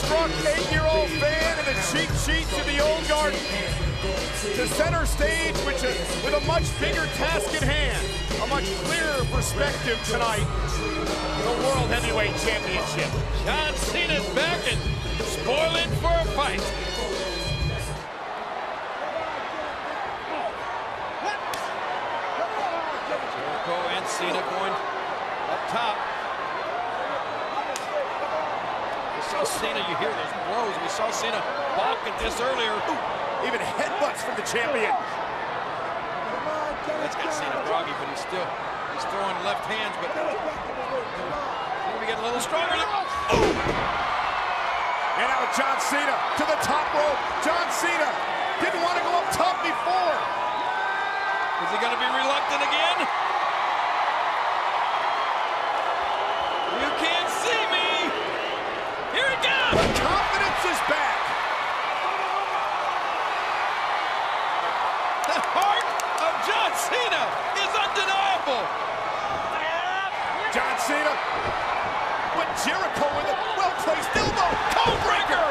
struck 8-year-old fan in the cheap sheet to the old garden. To center stage, with a much bigger task at hand. A much clearer perspective tonight. The World Heavyweight Championship. John Cena's back and spoiling for a fight. Jericho and Cena going up top. We saw Cena, you hear those blows. We saw Cena balk at this earlier. Even headbutts from the champion. That's got Cena groggy, but he's throwing left hands, but maybe get a little stronger. Oh! And now John Cena to the top rope. John Cena didn't want to go up top before. Is he going to be reluctant again? You can't see me. Here it goes. The confidence is back. The heart of John Cena is undeniable. John Cena, but Jericho with a well-placed elbow. Codebreaker!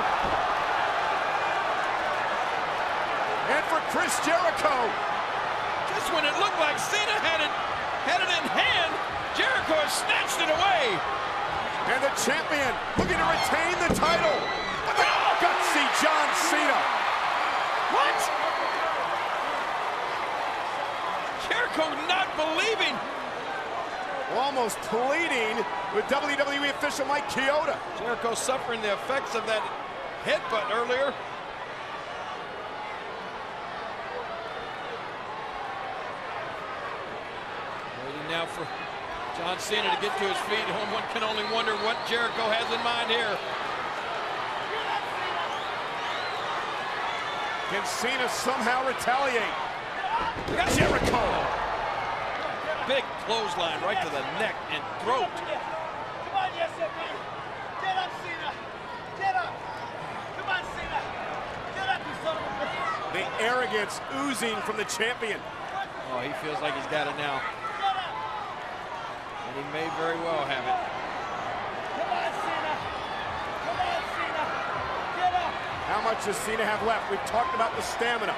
And for Chris Jericho. Just when it looked like Cena had it in hand, Jericho has snatched it away. And the champion looking to retain the title. But the gutsy John Cena. What? Jericho not believing. Almost pleading with WWE official Mike Chioda. Jericho suffering the effects of that headbutt earlier. Waiting now for John Cena to get to his feet. One can only wonder what Jericho has in mind here. Can Cena somehow retaliate? Jericho! Big clothesline right to the neck and throat. Come on, yes, get up, Cena. Get up. Come on, Cena. Get up, you son of a bitch. The arrogance oozing from the champion. Oh, he feels like he's got it now. And he may very well have it. Come on, Cena. Come on, Cena. Get up. How much does Cena have left? We've talked about the stamina.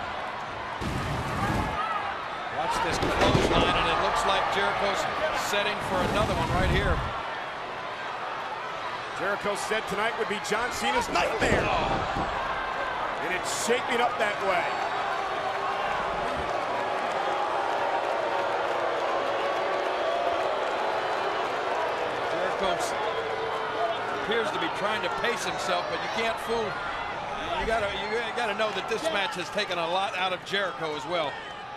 Watch this clothesline, and it looks like Jericho's setting for another one right here. Jericho said tonight would be John Cena's nightmare. And it's shaping up that way. Jericho appears to be trying to pace himself, but you can't fool. You gotta know that this match has taken a lot out of Jericho as well.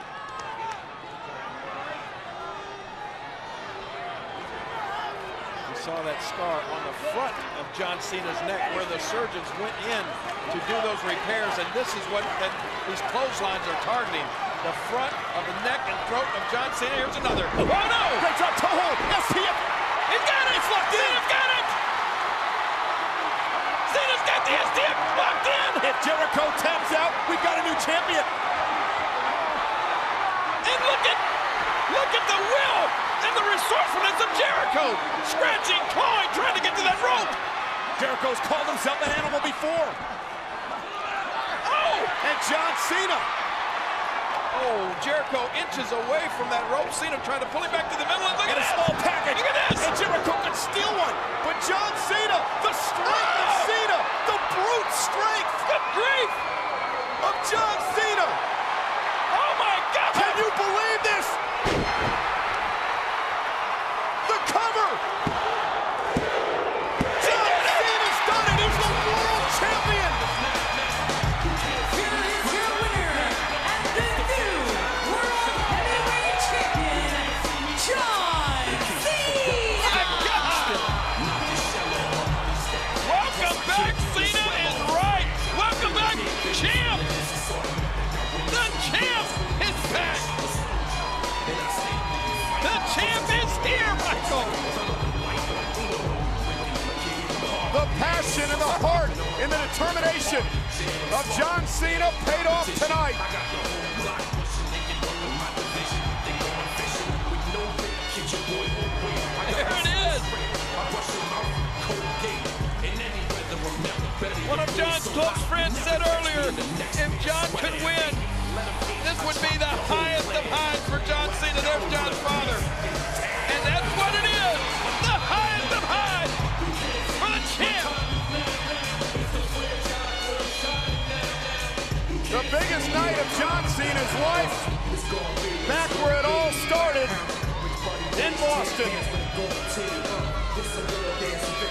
Saw that scar on the front of John Cena's neck where the surgeons went in to do those repairs, and this is what these clotheslines are targeting. The front of the neck and throat of John Cena. Here's another. Oh no! Great drop toe hold. STF. He's got it! It's locked in! Cena's got it! Cena's got the STF locked in! If Jericho taps out, we've got a new champion. And look at the will and the resourcefulness of Jericho. Scratching, clawing, trying to get to that rope. Jericho's called himself an animal before. Oh! And John Cena. Oh, Jericho inches away from that rope. Cena trying to pull him back to the middle. And look at a this. small package. Look at this. And Jericho could steal one. But John Cena, the strength of Cena, the brute strength. Good grief. Of John Cena. Oh my God. Can you believe this? The cover. John Cena's done it. He's the world champion. Here is your winner and the new World Heavyweight Champion, John Cena. My God. Welcome back. Cena is right. Welcome back, champ. The champ is back. The champ is here, Michael. The passion and the heart and the determination of John Cena paid off tonight. There it is. close friend said earlier, if John could win, this would be the highest of highs for John Cena. There's John's father. And that's what it is, the highest of highs for the champ. The biggest night of John Cena's life, back where it all started in Boston.